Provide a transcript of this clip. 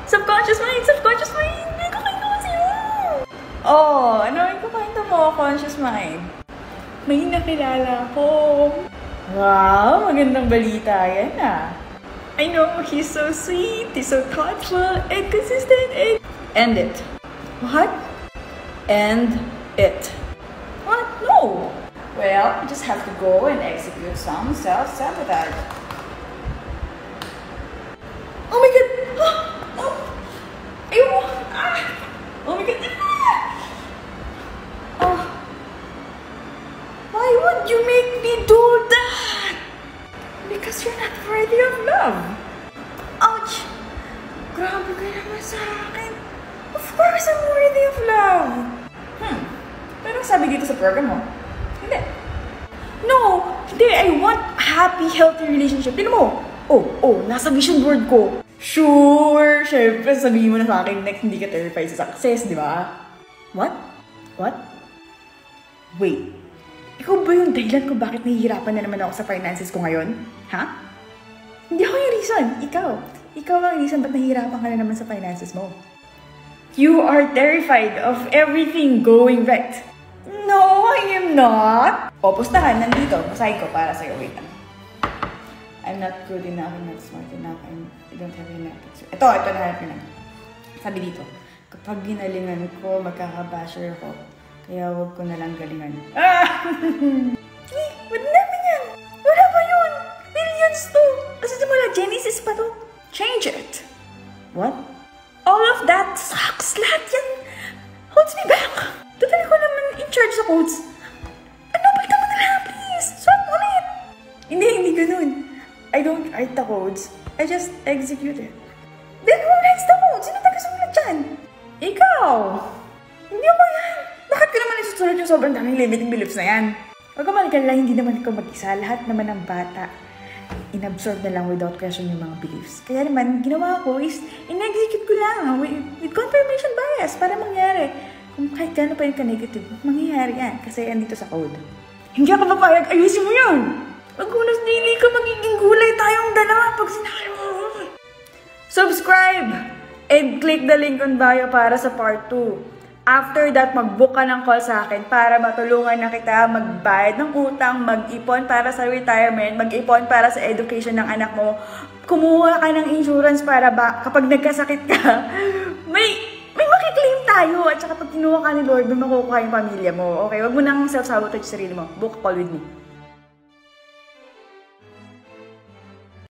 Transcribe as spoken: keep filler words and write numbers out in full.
Subconscious mind! Subconscious mind! May kukwento ko sa'yo! Oh, ano yung kukwento mo, conscious mind? May nakilala ko. Wow, magandang balita yan ah. I know, he's so sweet, he's so thoughtful, and consistent, and... End it. What? End it. What? No! Well, you just have to go and execute some self-sabotage. Oh my god! Oh! Ayoko! Ah! Oh my god! Ah! Oh! Why would you make me do that? Because you're not worthy of love. Ouch! Grabe ka naman sa akin. Of course I'm worthy of love. Hmm. Pero sabi dito sa program mo, hindi. No! Hindi! I want happy, healthy relationship. Tignan mo! Oh, oh, nasa vision board ko. Sure! Siyempre, sabihin mo na sa akin next hindi ka terrified sa success, di ba? What? What? Wait. Ikaw ba yung dahilan ko bakit nahihirapan na naman ako sa finances ko ngayon? Ha? Hindi ako yung reason. Ikaw. Ikaw ang reason ba't nahihirapan ka na naman sa finances mo. You are terrified of everything going right. No, I am not. O, pustahan, nandito. Basahin ko para sa'yo. Wait lang. I'm not good enough, I'm not smart enough, I'm, I don't have enough. Ito, ito na hanap ko na. Sabi dito, kapag ginalingan ko, magkakabasher ako. Kaya huwag ko na lang galingan. Ah! Eh, wala naman yan! Wala pa yun! Millions to! Kasi simula, Genesis pa to. Change it! What? All of that sucks! Lahat yan holds me back! Total ko naman in charge sa codes. Ano, balitan mo na lang, please! Swap mo na yan! Hindi, hindi ganun. I don't write the codes. I just execute it. Then who writes the codes? Sino taga-sulat dyan? Ikaw! Hindi ako yan! Bakit ko naman isusunod yung sobrang daming limiting beliefs na yan? Huwag ka maligala, hindi naman ikaw mag-isa. Lahat naman ng bata, inabsorb na lang without question yung mga beliefs. Kaya naman, ginawa ko is, in-execute ko lang with, with confirmation bias para mangyari. Kung kahit gano'n pa yung ka-negative, mangyayari yan kasi andito sa code. Hindi ako mapayag, ayusin mo yun! Magulas daily ka, magiging gulay tayong dalawa pag sinabi mo. Subscribe! And click the link on bio para sa part two. After that, mag-book ka ng call sa akin para matulungan na kita magbayad ng utang, mag-ipon para sa retirement, mag-ipon para sa education ng anak mo, kumuha ka ng insurance para ba kapag nagkasakit ka, may, may makiklaim tayo. At saka pag kinuha ka ni Lord, may makukuha yung pamilya mo. Okay, wag mo nang self-sabotage sa sarili mo. Book a call with me.